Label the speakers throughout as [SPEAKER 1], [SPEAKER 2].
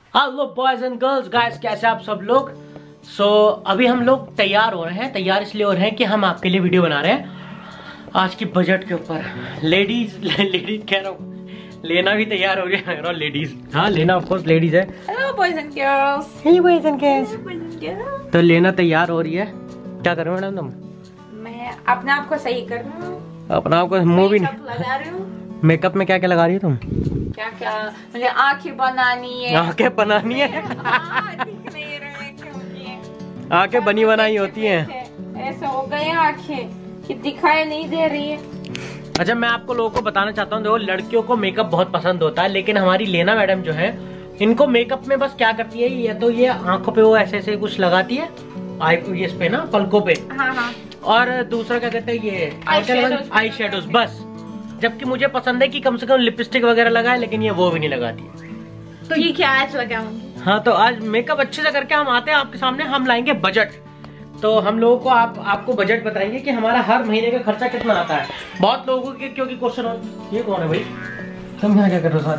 [SPEAKER 1] Hello boys and girls guys, कैसे आप सब लोग। अभी हम लोग तैयार हो रहे हैं। तैयार इसलिए हो रहे हैं कि हम आपके लिए वीडियो बना रहे हैं आज की बजट के ऊपर। लेडीज कह रहा हूँ, लेना भी तैयार हो गया है। लेडीज, हाँ लेना ऑफ कोर्स लेडीज है।
[SPEAKER 2] Hello boys and girls.
[SPEAKER 1] Hey boys and girls. तो लेना तैयार हो रही है। क्या कर रहे हो मैडम तुम?
[SPEAKER 2] मैं अपने आप को सही कर रही हूँ।
[SPEAKER 1] अपना आपको मूवी
[SPEAKER 2] लगा रही हूँ।
[SPEAKER 1] मेकअप में क्या क्या लगा रही हो तुम?
[SPEAKER 2] क्या क्या मुझे आंखें बनानी है।
[SPEAKER 1] आंखें बनानी है?
[SPEAKER 2] दिख नहीं रहे क्योंकि
[SPEAKER 1] आंखें बनी बनाई होती हैं।
[SPEAKER 2] ऐसा हो गए आंखें कि दिखाई नहीं दे रही है।
[SPEAKER 1] अच्छा, मैं आपको लोगों को बताना चाहता हूँ, देखो लड़कियों को मेकअप बहुत पसंद होता है, लेकिन हमारी लेना मैडम जो है इनको मेकअप में बस क्या करती है, ये तो ये आंखों पे वो ऐसे ऐसे कुछ लगाती है, आई इस पे ना पलकों पे।
[SPEAKER 2] हाँ।
[SPEAKER 1] और दूसरा क्या कहते हैं, ये आई शेडोज बस। जबकि मुझे पसंद है कि कम से कम लिपस्टिक वगैरह लगाए, लेकिन ये वो भी नहीं लगाती है।
[SPEAKER 2] तो ये क्या आज लगाऊंगी?
[SPEAKER 1] हाँ, तो आज मेकअप अच्छे से करके हम आते हैं आपके सामने। हम लाएंगे बजट। तो हम लोगों को आपको बजट बताएंगे कि हमारा हर महीने का खर्चा कितना आता है। बहुत लोगों के क्योंकि क्वेश्चन हो, ये कौन है भाई? तुम यहाँ क्या कर रहे हो?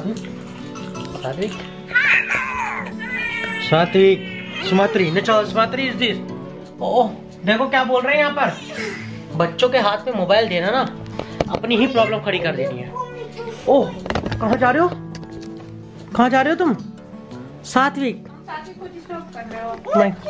[SPEAKER 1] सात्विक स्मात्री इज दिस। ओह देखो क्या बोल रहे हैं यहाँ पर। बच्चों के हाथ में मोबाइल देना ना अपनी ही प्रॉब्लम खड़ी कर देनी है। ओह कहाँ जा रहे हो? कहाँ जा रहे हो तुम? सात्विक
[SPEAKER 2] को डिस्टर्ब कर रहे हो।
[SPEAKER 1] नहीं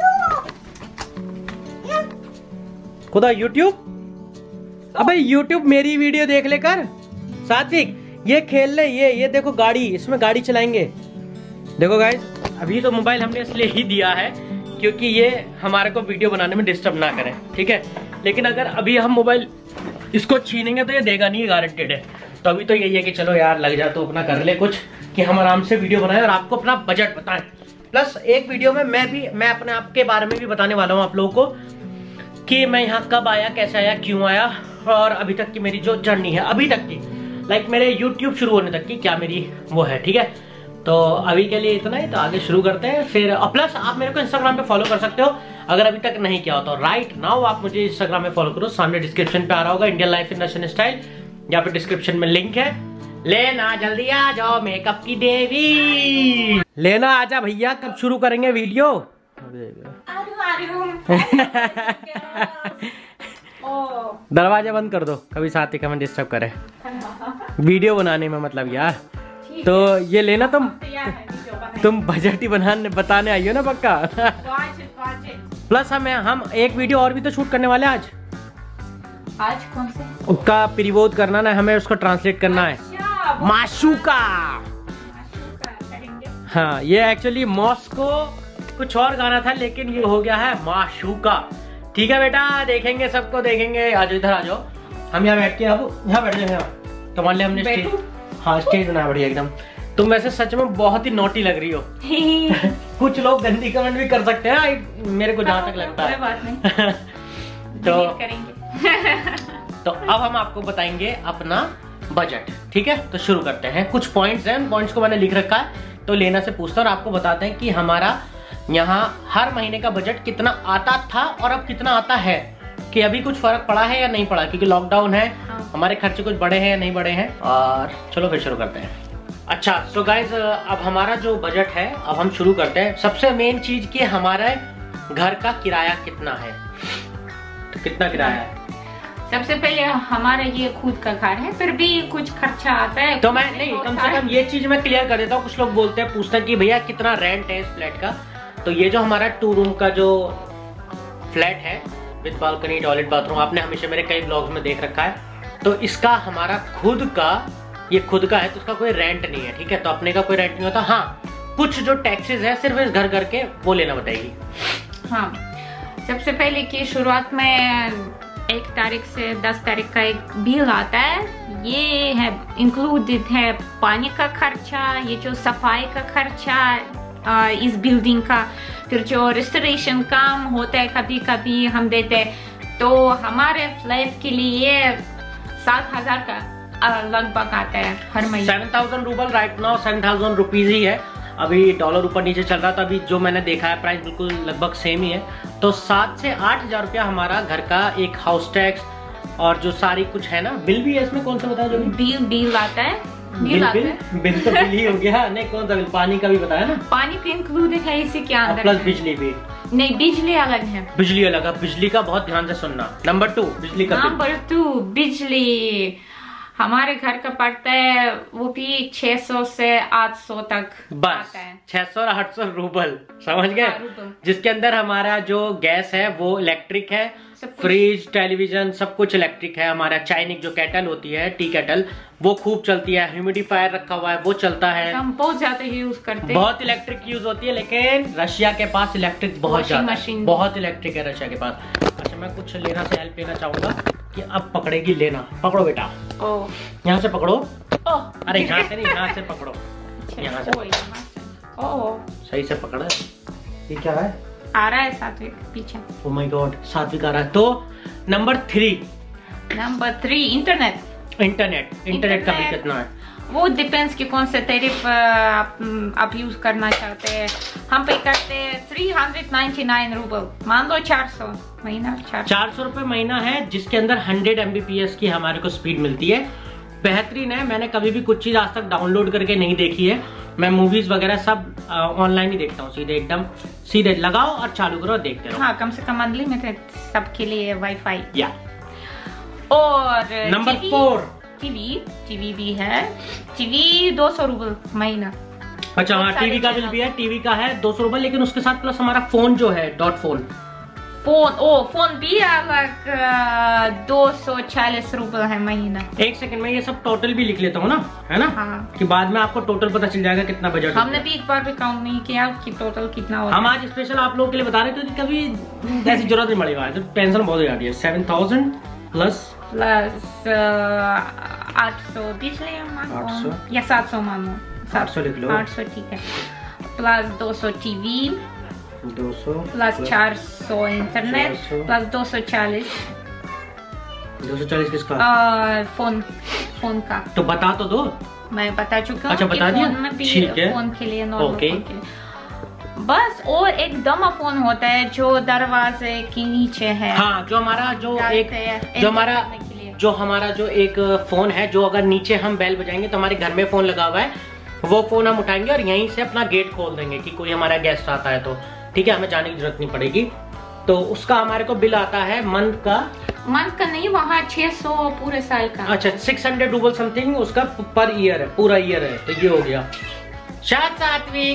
[SPEAKER 1] खुदा यूट्यूब, अबे यूट्यूब मेरी वीडियो देख लेकर। सात्विक ये खेल ले, ये देखो गाड़ी, इसमें गाड़ी चलाएंगे। देखो गाइस, अभी तो मोबाइल हमने इसलिए ही दिया है क्योंकि ये हमारे को वीडियो बनाने में डिस्टर्ब ना करें, ठीक है। लेकिन अगर अभी हम मोबाइल इसको छीनेंगे तो ये देगा नहीं, गारंटेड है। तो अभी तो यही है कि चलो यार लग जा तो अपना कर ले कुछ, कि हम आराम से वीडियो बनाएं और आपको अपना बजट बताएं। प्लस एक वीडियो में मैं अपने आप के बारे में भी बताने वाला हूँ आप लोगों को, कि मैं यहाँ कब आया, कैसे आया, क्यों आया, और अभी तक की मेरी जो जर्नी है अभी तक की, लाइक मेरे YouTube शुरू होने तक की क्या मेरी वो है, ठीक है। तो अभी के लिए इतना ही, तो आगे शुरू करते हैं फिर। प्लस आप मेरे को इंस्टाग्राम पे फॉलो कर सकते हो अगर अभी तक नहीं किया हो तो। राइट नाउ आप मुझे इंस्टाग्राम में फॉलो करो, सामने डिस्क्रिप्शन पे आ रहा होगा Indian life in Russian style, या फिर डिस्क्रिप्शन में लिंक है। लेना जल्दी आ जाओ मेकअप की देवी, लेना आजा भैया। कब शुरू करेंगे वीडियो? दरवाजा बंद कर दो, कभी साथी का मैं डिस्टर्ब करे वीडियो बनाने में, मतलब यार। तो ये लेना तुम बजट ही बताने आई हो ना पक्का। प्लस हम एक वीडियो और भी तो शूट करने वाले आज
[SPEAKER 2] कौन से?
[SPEAKER 1] उसका प्रीवोध करना ना, हमें उसको ट्रांसलेट करना है। माशूका। हाँ, ये एक्चुअली मॉस्को कुछ और गाना था, लेकिन ये हो गया है माशूका। ठीक है बेटा, देखेंगे, सबको देखेंगे। आज इधर आ जाओ, हम यहाँ बैठ के, अब यहाँ बैठ जाएंगे तुम्हारे लिए हमने स्टेज, हाँ स्टेज बनाया बढ़िया एकदम। तुम वैसे सच में बहुत ही नोटी लग रही हो। कुछ लोग गंदी कमेंट भी कर सकते हैं मेरे को जहाँ तक लगता है।
[SPEAKER 2] बात नहीं।
[SPEAKER 1] तो
[SPEAKER 2] करेंगे।
[SPEAKER 1] तो अब हम आपको बताएंगे अपना बजट, ठीक है। तो शुरू करते हैं। कुछ पॉइंट्स हैं, पॉइंट्स को मैंने लिख रखा है, तो लेना से पूछता हूँ और आपको बताते हैं कि हमारा यहाँ हर महीने का बजट कितना आता था और अब कितना आता है, कि अभी कुछ फर्क पड़ा है या नहीं पड़ा, क्योंकि लॉकडाउन है। हमारे खर्चे कुछ बढ़े हैं या नहीं बढ़े हैं। और चलो फिर शुरू करते हैं। अच्छा सो गाइज, अब हमारा जो बजट है, अब हम शुरू करते हैं। सबसे मेन चीज कि हमारे घर का किराया कितना है। तो कितना किराया है?
[SPEAKER 2] सबसे पहले हमारा ये खुद का घर है, फिर भी कुछ खर्चा आता है।
[SPEAKER 1] तो मैं नहीं, कम से कम ये चीज मैं क्लियर कर देता हूँ। कुछ लोग बोलते हैं, पूछते हैं कि भैया कितना रेंट है इस फ्लैट का। तो ये जो हमारा 2 रूम का जो फ्लैट है विद बालकनी, टॉयलेट, बाथरूम, आपने हमेशा मेरे कई ब्लॉग्स में देख रखा है। तो इसका हमारा खुद का, ये खुद का है, तो उसका कोई रेंट नहीं है, ठीक है। तो अपने का कोई रेंट नहीं होता। हाँ, कुछ जो टैक्सेस है सिर्फ इस घर करके वो लेना बताएगी।
[SPEAKER 2] हाँ, सबसे पहले की शुरुआत में 1 तारीख से 10 तारीख का एक बिल आता है। ये है इंक्लूडेड है पानी का खर्चा, ये जो सफाई का खर्चा इस बिल्डिंग का, फिर जो रेस्टोरेशन काम होता है कभी कभी हम देते हैं। तो हमारे फ्लैट के लिए 7,000 का लगभग आता है हर महीने।
[SPEAKER 1] 7,000 रूबल राइट नाउ 7,000 रुपीज ही है। अभी डॉलर ऊपर नीचे चल रहा था, अभी जो मैंने देखा है प्राइस बिल्कुल लगभग सेम ही है। तो 7 से 8,000 रुपया हमारा घर का एक हाउस टैक्स और जो सारी कुछ है ना, बिल भी है इसमें। कौन सा बताया? जो
[SPEAKER 2] बिल आता है बिल आता है।
[SPEAKER 1] बिल तो बिल ही हो गया। नहीं, कौन सा बिल? पानी का भी बताया ना।
[SPEAKER 2] पानी का इंक्लूडेड है इसी के अंदर।
[SPEAKER 1] प्लस बिजली भी।
[SPEAKER 2] नहीं, बिजली अलग है।
[SPEAKER 1] बिजली अलग है। बिजली का बहुत ध्यान से सुनना। नंबर 2 बिजली का।
[SPEAKER 2] नंबर 2 बिजली हमारे घर का पड़ता है वो भी 600 से 800 तक
[SPEAKER 1] बस
[SPEAKER 2] आता है।
[SPEAKER 1] 600 और 800 रूबल, समझ गए? जिसके अंदर हमारा जो गैस है वो इलेक्ट्रिक है, फ्रिज, टेलीविजन सब कुछ इलेक्ट्रिक है। हमारा चाइनीज जो केटल होती है, टी केटल, वो खूब चलती है। ह्यूमिडिफायर रखा हुआ है, वो चलता है।
[SPEAKER 2] हम बहुत ज्यादा यूज करते हैं।
[SPEAKER 1] बहुत इलेक्ट्रिक यूज होती है, लेकिन रशिया के पास इलेक्ट्रिक बहुत ज्यादा है। बहुत इलेक्ट्रिक है रशिया के पास। अच्छा, मैं कुछ लेना से हेल्प लेना चाहूंगा कि अब पकड़ेगी लेना। पकड़ो बेटा। यहाँ से पकड़ो। अरे यहाँ से नहीं, यहाँ से पकड़ो। यहाँ से। सही से पकड़ा। ये क्या है?
[SPEAKER 2] आ रहा है सात्विक पीछे।
[SPEAKER 1] ओह माय गॉड, सात्विक आ रहा है। तो नंबर 3 इंटरनेट का बिल कितना है?
[SPEAKER 2] वो डिपेंड्स कि कौन सा टैरिफ आप यूज करना चाहते हैं। हम पे करते हैं 399 रूबल, मान लो 400 महीना।
[SPEAKER 1] 400 रुपए महीना है, जिसके अंदर 100 Mbps की हमारे को स्पीड मिलती है। बेहतरीन है। मैंने कभी भी कुछ चीज आज तक डाउनलोड करके नहीं देखी है। मैं मूवीज वगैरह सब ऑनलाइन ही देखता हूँ। सीधे एकदम सीधे लगाओ और चालू करो और देखते रहो।
[SPEAKER 2] हाँ, कम से कम अनलिमिटेड सबके लिए वाईफाई।
[SPEAKER 1] या।
[SPEAKER 2] और
[SPEAKER 1] नंबर 4
[SPEAKER 2] टीवी भी है। टीवी 200 रूबल महीना।
[SPEAKER 1] अच्छा हाँ, टीवी का बिल भी है। टीवी का है 200 रुपए, लेकिन उसके साथ प्लस हमारा फोन जो है डॉट फोन फोन भी अलग 240 रूपए है महीना। एक सेकंड में ये सब टोटल भी लिख लेता हूँ ना, है ना?
[SPEAKER 2] हाँ। कि
[SPEAKER 1] बाद में आपको टोटल पता चल जाएगा कितना बजट।
[SPEAKER 2] हमने भी एक बार भी काउंट नहीं किया कि टोटल कितना होगा।
[SPEAKER 1] हम आज स्पेशल आप लोगों के लिए बता रहे थे कि कभी ऐसी जरूरत नहीं पड़ेगा। तो टेंशन बहुत हो जाती है। 7000 प्लस
[SPEAKER 2] 800 बिजली मानो या 700 मानो।
[SPEAKER 1] 800 लिख लो।
[SPEAKER 2] 800 ठीक है। Plus 200 TV,
[SPEAKER 1] 200
[SPEAKER 2] plus 400 internet, plus 240
[SPEAKER 1] किसका?
[SPEAKER 2] फोन का।
[SPEAKER 1] तो बता तो दो।
[SPEAKER 2] मैं बता चुका हूँ।
[SPEAKER 1] अच्छा, बता दिया? ठीक है।
[SPEAKER 2] फोन के लिए नॉर्मल फोन के लिए बस। और एक डमा फोन होता है जो दरवाजे के नीचे है।
[SPEAKER 1] हाँ, जो हमारा जो एक फोन है, जो अगर नीचे हम बेल बजाएंगे तो हमारे घर में फोन लगा हुआ है, वो फोन हम उठाएंगे और यहीं से अपना गेट खोल देंगे कि कोई हमारा गेस्ट आता है तो ठीक है, हमें जाने की जरूरत नहीं पड़ेगी। तो उसका हमारे को बिल आता है मंथ का
[SPEAKER 2] नहीं, वहाँ 600 पूरे साल का।
[SPEAKER 1] अच्छा, 600 रूबल समथिंग उसका पर ईयर है, पूरा ईयर है। तो ये हो गया। सात्विक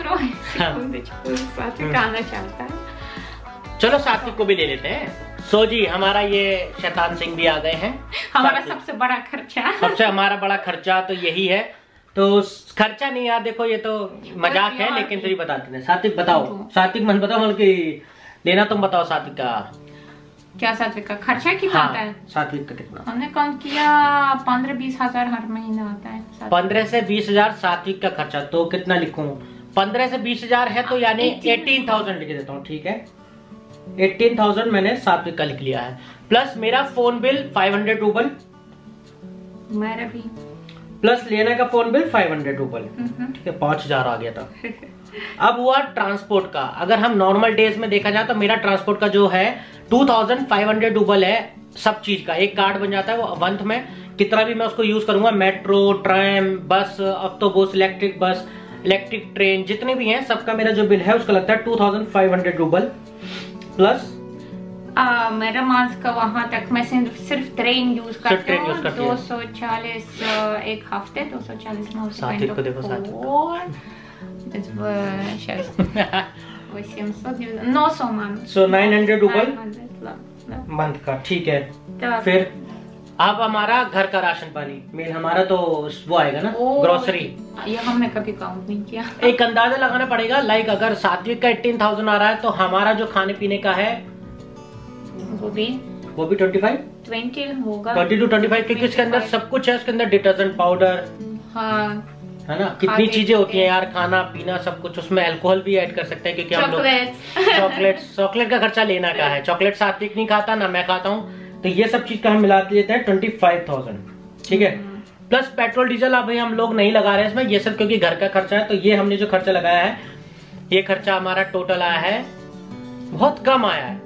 [SPEAKER 2] आना चाहता है।
[SPEAKER 1] चलो सात्विक को भी ले लेते हैं। सो जी, हमारा ये शैतान सिंह भी आ गए हैं।
[SPEAKER 2] हमारा सबसे बड़ा खर्चा
[SPEAKER 1] हमारा बड़ा खर्चा तो यही है। तो खर्चा नहीं यार, देखो ये तो मजाक है, लेकिन फिर बताते हैं। सात्विक बताओ। सात्विक मन बताओ, बल्कि लेना तुम बताओ। सात्विक का
[SPEAKER 2] क्या? सात्विक का खर्चा कितना आता है?
[SPEAKER 1] सात्विक का कितना?
[SPEAKER 2] हमने काउंट किया 15-20 हजार हर महीना आता है।
[SPEAKER 1] 15 से 20 हजार सात्विक का खर्चा। तो कितना लिखूं? 15 से 20 हजार है तो यानी 18,000 लिख देता हूँ। ठीक है, 18,000 मैंने सात्विक का लिख लिया है। प्लस मेरा फोन बिल 500 रूबल।
[SPEAKER 2] मेरा भी।
[SPEAKER 1] प्लस लेना का फोन बिल 500 रूबल। ठीक है, 5000 आ गया था। अब हुआ ट्रांसपोर्ट का। अगर हम नॉर्मल डेज में देखा जाए तो मेरा ट्रांसपोर्ट का जो है 2500 रूबल है सब चीज का। एक कार्ड बन जाता है वो मंथ में। कितना भी मैं उसको यूज करूंगा, metro, tram, bus, autobus, electric bus, electric train, जितने भी हैं सबका मेरा जो बिल है उसका लगता है 2500 रूबल। प्लस
[SPEAKER 2] मेरा मास का वहां तक मैं सिर्फ ट्रेन यूज करती हूँ। 240 एक हफ्ते, 240
[SPEAKER 1] सात्विक को देखो।
[SPEAKER 2] 900 मान।
[SPEAKER 1] 900 रूबल मंथ का। ठीक है, फिर अब हमारा घर का राशन पानी मेल हमारा तो वो आएगा ना, ग्रोसरी।
[SPEAKER 2] ये हमने कभी काउंट नहीं किया।
[SPEAKER 1] एक अंदाजा लगाना पड़ेगा। लाइक अगर सात्विक का 18,000 आ रहा है तो हमारा जो खाने पीने का है वो भी 20
[SPEAKER 2] होगा।
[SPEAKER 1] 20 to 25, क्योंकि इसके अंदर सब कुछ है। उसके अंदर डिटर्जेंट पाउडर,
[SPEAKER 2] हाँ,
[SPEAKER 1] है ना, कितनी चीजें होती हैं यार, खाना पीना सब कुछ। उसमें अल्कोहल भी ऐड कर सकते हैं, क्योंकि हम लोग चॉकलेट का खर्चा लेना का है। चॉकलेट सात्विक नहीं खाता ना मैं खाता हूँ, तो ये सब चीज का हम मिला लेते हैं 25,000। ठीक है, प्लस पेट्रोल डीजल अभी हम लोग नहीं लगा रहे हैं इसमें, ये सब क्योंकि घर का खर्चा है। तो ये हमने जो खर्चा लगाया है, ये खर्चा हमारा टोटल आया है, बहुत कम आया है,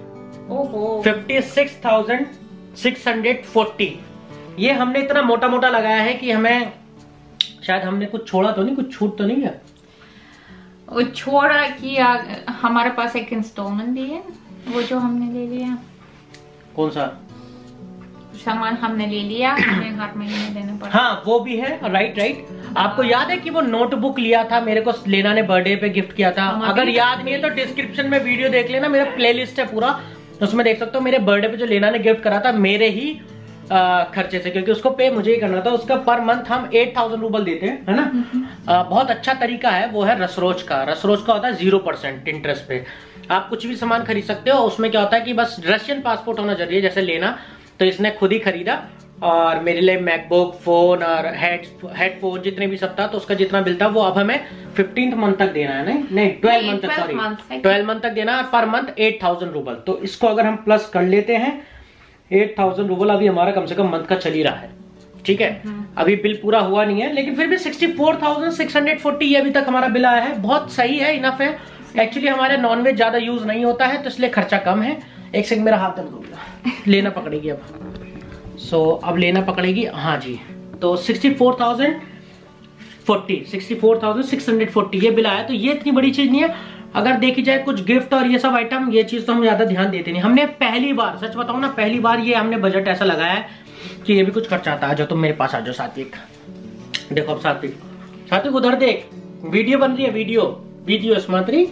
[SPEAKER 1] 56,640। ये हमने इतना मोटा मोटा लगाया है कि हमें शायद हमने कुछ छोड़ा तो नहीं, कुछ छूट तो नहीं है?
[SPEAKER 2] वो छोड़ा कि हमारे पास एक इंस्टॉलमेंट भी है, वो जो हमने ले लिया।
[SPEAKER 1] कौन सा
[SPEAKER 2] सामान हमने ले लिया, हमें हर महीने देना पड़ा।
[SPEAKER 1] हाँ वो भी है, राइट। आपको याद है कि वो नोटबुक लिया था मेरे को, लेना ने बर्थडे पे गिफ्ट किया था? अगर याद नहीं है तो डिस्क्रिप्शन में वीडियो देख लेना, मेरा प्लेलिस्ट है पूरा, उसमें देख सकते हो। मेरे बर्थडे पे जो लेना ने गिफ्ट करा था मेरे ही खर्चे से, क्योंकि उसको पे मुझे ही करना था। उसका पर मंथ हम 8000 रूबल देते हैं, है ना। बहुत अच्छा तरीका है, वो है रसरोज का। रसरोज का होता है 0% इंटरेस्ट पे। आप कुछ भी सामान खरीद सकते हो। उसमें क्या होता है कि बस रशियन पासपोर्ट होना जरूरी है। जैसे लेना तो इसने खुद ही खरीदा, और मेरे लिए मैकबुक, फोन और हेडफोन जितने भी सब था, तो उसका जितना बिल था वो अब हमें 15th मंथ तक देना है। नहीं 12 मंथ तक, सॉरी 12 मंथ तक देना है, पर मंथ 8000 रूबल। तो इसको अगर हम प्लस कर लेते हैं 8000 रूबल, अभी हमारा कम से कम मंथ का चल ही रहा है, ठीक है। अभी बिल पूरा हुआ नहीं है, लेकिन फिर भी 64,640 ये अभी तक हमारा बिल आया है। बहुत सही है, इनफ है। एक्चुअली हमारे नॉनवेज ज्यादा यूज नहीं होता है, तो इसलिए खर्चा कम है। एक सेकंड, मेरा हाथ दर्द हो गया। लेना पकड़ेगी अब। अब लेना पकड़ेगी, हाँ जी। तो 64,640 ये बिल आया। तो ये इतनी बड़ी चीज नहीं है। अगर देखी जाए कुछ गिफ्ट और ये सब आइटम, ये चीज तो हम ज्यादा ध्यान देते नहीं। हमने पहली बार, सच बताऊं ना, पहली बार ये हमने बजट ऐसा लगाया है कि ये भी कुछ खर्चा आता है। जो तुम मेरे पास आ जाओ सात्विक, देखो अब सात्विक उधर देख, वीडियो बन रही है, वीडियो स्मार्टरी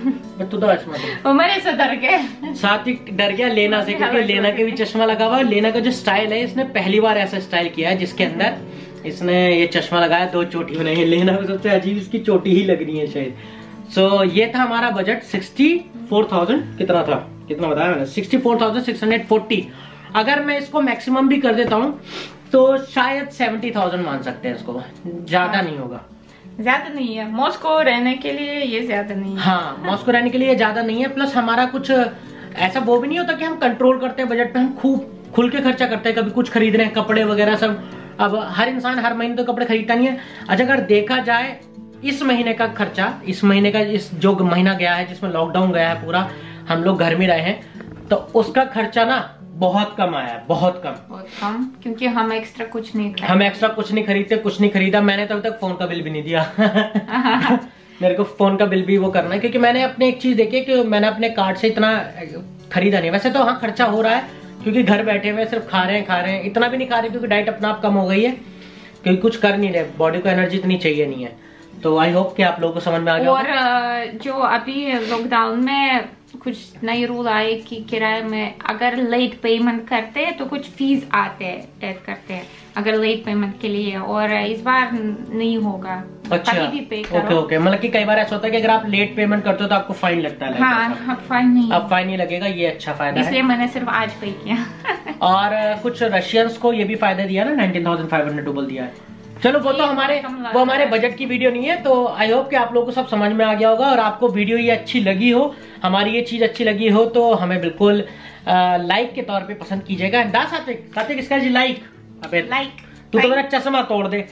[SPEAKER 1] सात्विक डर गया लेना से, क्योंकि लेना के भी चश्मा लगा हुआ है। लेना का जो स्टाइल है, इसने पहली बार ऐसा स्टाइल किया है जिसके अंदर इसने ये चश्मा लगाया, 2 चोटी बनाई है। लेना को सबसे अजीब इसकी चोटी ही लग रही है शायद। ये था हमारा बजट 64,000, कितना बताया मैंने, 64,640। अगर मैं इसको मैक्सिमम भी कर देता हूँ तो शायद 70,000 मान सकते हैं इसको, ज्यादा नहीं होगा।
[SPEAKER 2] ज्यादा नहीं है, मॉस्को रहने के लिए ये ज्यादा नहीं है।
[SPEAKER 1] हाँ, मॉस्को रहने के लिए ज्यादा नहीं है। प्लस हमारा कुछ ऐसा वो भी नहीं होता कि हम कंट्रोल करते हैं बजट पे, हम खूब खुल के खर्चा करते हैं। कभी कुछ खरीद रहे हैं, कपड़े वगैरह सब। अब हर इंसान हर महीने तो कपड़े खरीदता नहीं है। अच्छा, अगर देखा जाए इस महीने का खर्चा, इस महीने का इस जो महीना गया है जिसमें लॉकडाउन गया है पूरा, हम लोग घर में रहे हैं, तो उसका खर्चा ना बहुत कम आया है, बहुत कम,
[SPEAKER 2] क्योंकि हम एक्स्ट्रा कुछ नहीं
[SPEAKER 1] खरीदते, कुछ नहीं खरीदा। मैंने तो अभी तक फोन का बिल भी नहीं दिया। मेरे को फोन का बिल भी वो करना है, क्योंकि मैंने अपने एक चीज देखी कि मैंने अपने कार्ड से इतना खरीदा नहीं। वैसे तो हाँ खर्चा हो रहा है, क्योंकि घर बैठे हुए सिर्फ खा रहे हैं, इतना भी नहीं खा रहे क्योंकि डाइट अपना आप कम हो गई है, क्योंकि कुछ कर नहीं रहे, बॉडी को एनर्जी इतनी चाहिए नहीं है। तो आई होप कि आप लोगों को समझ में आ गया।
[SPEAKER 2] और जो अभी लॉकडाउन में कुछ नए रूल आए कि किराए में अगर लेट पेमेंट करते हैं तो कुछ फीस आते हैं, ऐड करते हैं अगर लेट पेमेंट के लिए, और इस बार नहीं होगा।
[SPEAKER 1] अच्छा,
[SPEAKER 2] कभी भी पे करो।
[SPEAKER 1] ओके। मतलब कि कई बार ऐसा होता है कि अगर आप लेट पेमेंट करते हो तो आपको फाइन लगता है।
[SPEAKER 2] हाँ, अब फाइन नहीं
[SPEAKER 1] लगेगा, ये अच्छा फायदा है,
[SPEAKER 2] इसलिए मैंने सिर्फ आज पे किया।
[SPEAKER 1] और कुछ रशियंस को ये भी फायदा दिया ना, 19,500 रूबल दिया है। चलो वो तो हमारे बजट की वीडियो नहीं है। तो आई होप कि आप लोगों को सब समझ में आ गया होगा, और आपको वीडियो ये अच्छी लगी हो, हमारी ये चीज अच्छी लगी हो, तो हमें बिल्कुल लाइक के तौर पे पसंद कीजिएगा। सात्विक इसका जी लाइक, तू तो मेरा चश्मा तोड़ दे।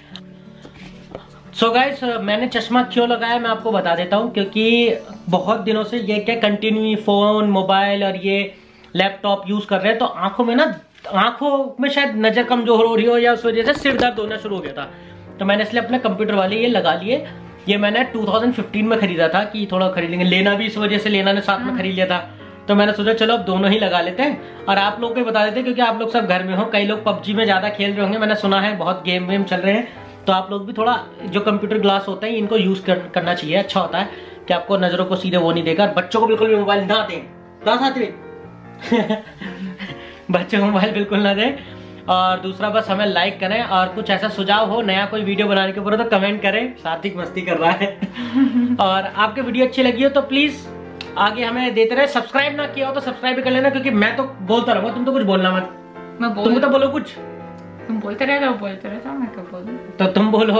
[SPEAKER 1] सो गाइस, मैंने चश्मा क्यों लगाया मैं आपको बता देता हूँ, क्योंकि बहुत दिनों से ये क्या कंटिन्यू फोन, मोबाइल और ये लैपटॉप यूज कर रहे हैं, तो आंखों में शायद नजर कमजोर हो रही हो, या उस वजह से सिर दर्द होना शुरू हो गया था। तो मैंने इसलिए अपने कंप्यूटर वाले ये लगा लिए। ये मैंने 2015 में खरीदा था कि थोड़ा खरीद लेंगे। लेना भी इस वजह से लेना ने साथ में खरीद लिया था, तो मैंने सोचा चलो अब दोनों ही लगा लेते हैं, और आप लोग को बता देते हैं, क्योंकि आप लोग सब घर में हो। कई लोग पबजी में ज्यादा खेल रहे होंगे, मैंने सुना है बहुत गेम वेम चल रहे हैं, तो आप लोग भी थोड़ा जो कंप्यूटर ग्लास होता है इनको यूज करना चाहिए। अच्छा होता है कि आपको नजरों को सीधे वो नहीं देगा। बच्चों को बिल्कुल भी मोबाइल ना दें, बच्चों को मोबाइल बिल्कुल ना दें। और दूसरा, बस हमें लाइक करें, और कुछ ऐसा सुझाव हो नया कोई वीडियो बनाने के ऊपर तो कमेंट करें। सात्विक मस्ती कर रहा है। और आपको वीडियो अच्छी लगी हो तो प्लीज आगे हमें देते रहे। सब्सक्राइब ना किया हो तो सब्सक्राइब भी कर लेना, क्योंकि मैं तो बोलता रहूंगा, तुम तो कुछ बोलना मत। तुम तो बोलो कुछ,
[SPEAKER 2] तुम बोलते रहे मैं क्या बोलूं?
[SPEAKER 1] तो तुम बोलो।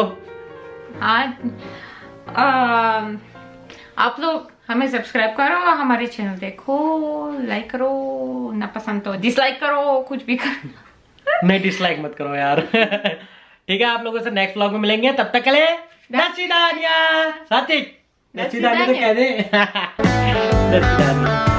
[SPEAKER 2] आप लोग हमें सब्सक्राइब करो, हमारे चैनल देखो, लाइक करो, ना पसंद तो डिसलाइक करो, कुछ भी करो।
[SPEAKER 1] नहीं, डिसलाइक मत करो यार। ठीक है, आप लोगों से नेक्स्ट व्लॉग में मिलेंगे, तब तक के लिए सात्विक, तो कह दे।